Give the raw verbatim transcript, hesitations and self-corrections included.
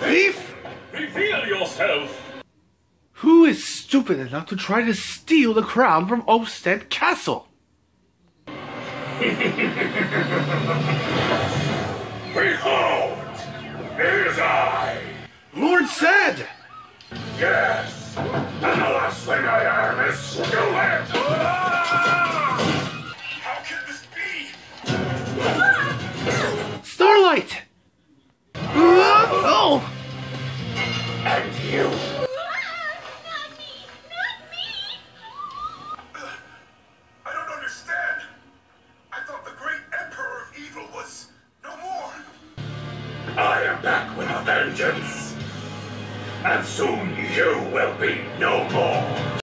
Thief! Reveal yourself! Who is stupid enough to try to steal the crown from Oakstead Castle? Behold! It is I! Lord Said! Yes! And the last thing I am is stupid! How can this be? Starlight! Oh! And you! Not me! Not me! I don't understand. I thought the great Emperor of Evil was no more. I am back with a vengeance. And soon you will be no more.